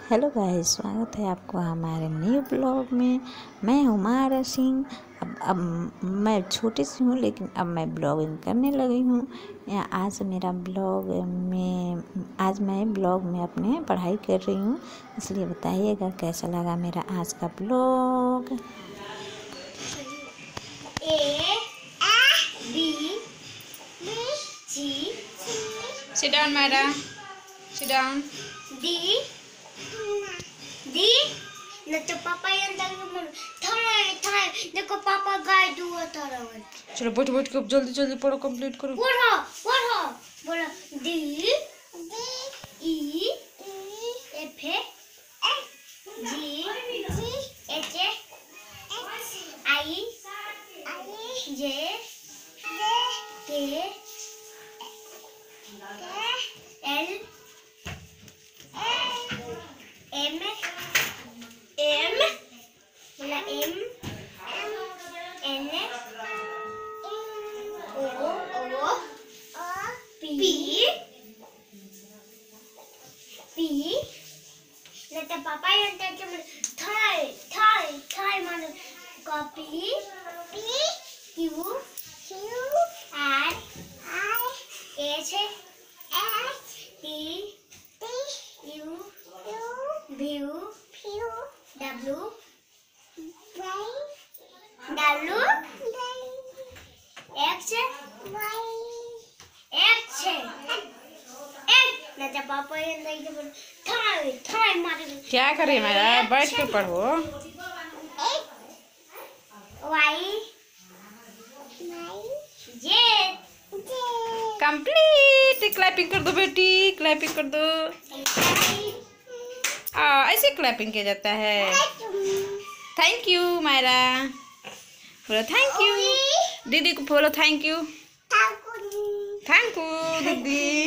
Hello guys, स्वागत है आपको हमारे न्यू ब्लॉग में। मैं हूँ मारा सिंह। अब मैं छोटी सी हूँ, लेकिन अब मैं ब्लॉगिंग करने लगी हूँ। आज मैं ब्लॉग में अपने पढ़ाई कर रही हूँ, इसलिए बताइएगा कैसा लगा मेरा आज का vlog. Sit down, Myra. Sit down. ना तो पापा देखो पापा गाय दुआ तरह। चलो बैठ बैठ के जल्दी जल्दी पढ़ो, कंप्लीट करो। पढ़ो बोलो D E F G H I J K L M बोला एम एन ओ पी लेता पापा ये थाई मानो copy Q R H T U W X लेता पापा ये थाई मारो। क्या करे मारा, बैठ के पढ़ो। वाई जे कंप्लीट। क्लैपिंग कर दो बेटी, क्लैपिंग कर दो। ऐसे क्लैपिंग किया जाता है। थैंक यू मायरा, बोलो थैंक यू। दीदी को बोलो थैंक यू। थैंक यू दीदी।